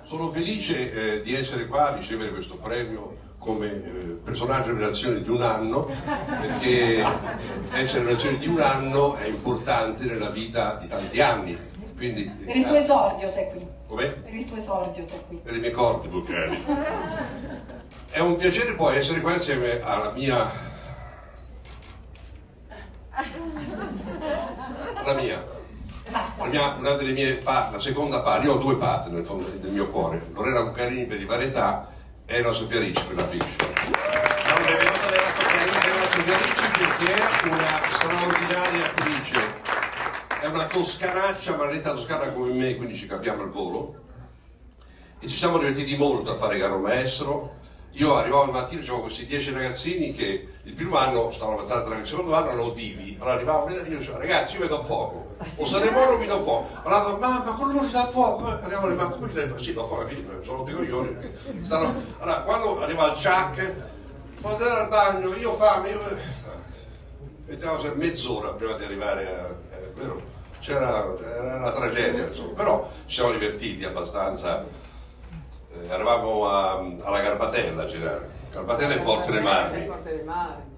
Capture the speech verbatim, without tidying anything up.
Sono felice eh, di essere qua a ricevere questo premio come eh, personaggio in relazione di un anno, perché essere in relazione di un anno è importante nella vita di tanti anni. Quindi, per il tuo esordio sei qui. Com'è? Per il tuo esordio sei qui. Per le mie corde vocali. È un piacere poi essere qua insieme alla mia... alla mia... La mia, una delle mie partner, la seconda partner, io ho due partner nel fondo del mio cuore, Lorena Cuccarini per i varietà e la Sofia Ricci per la fiction. Benvenuta della Sofia Ricci perché è una straordinaria attrice, è una toscanaccia, maledetta toscana come me, quindi ci capiamo al volo, e ci siamo divertiti molto a fare Caro Maestro. Io arrivavo al mattino, c'avevo questi dieci ragazzini che il primo anno stavano abbastanza tranquilli, il secondo anno erano divi, allora arrivavo e io dicevo, ragazzi io vedo fuoco, o se ne muoio mi do fuoco, allora ma, ma come non si dà fuoco? Arrivavo, ma come si dà fuoco? Sì, do fuoco, sono dei coglioni. Stanno... Allora quando arriva il Chuck, può andare al bagno, io ho fame, io... mettiamo mezz'ora prima di arrivare a... Eh, vero? C'era una tragedia, insomma, però ci siamo divertiti abbastanza. Eh, eravamo a, alla Garbatella, Garbatella e Forte dei Marmi.